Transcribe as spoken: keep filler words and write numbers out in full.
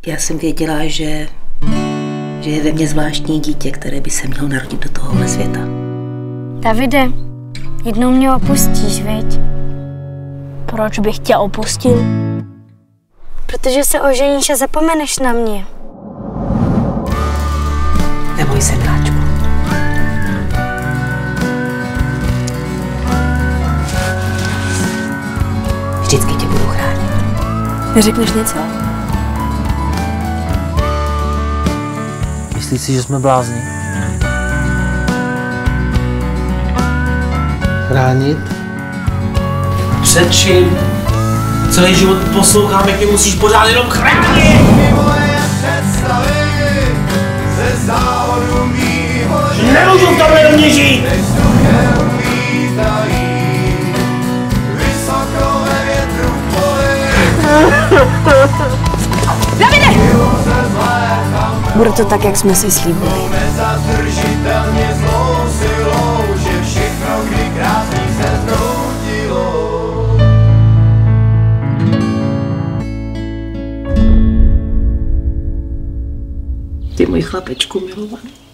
Já jsem věděla, že, že je ve mně zvláštní dítě, které by se mělo narodit do tohohle světa. Davide, jednou mě opustíš, viď? Proč bych tě opustil? Protože se oženíš a zapomeneš na mě. Neboj se, miláčku. Vždycky tě budu chránit. Neřekneš něco? Myslíš si, že jsme blázni? Chránit? Před čím? Celý život poslouchám, jak mě musíš pořád jenom chránit! Nemůžu v tomhle do mě žít! Davide! Bude to tak, jak jsme si slíbili. Ty můj chlapečku milovaný.